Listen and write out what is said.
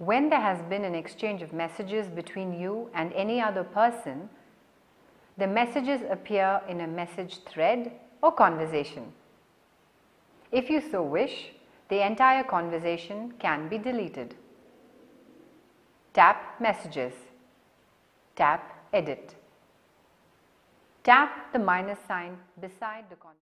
When there has been an exchange of messages between you and any other person, the messages appear in a message thread or conversation. If you so wish, the entire conversation can be deleted. Tap Messages. Tap Edit. Tap the minus sign beside the conversation.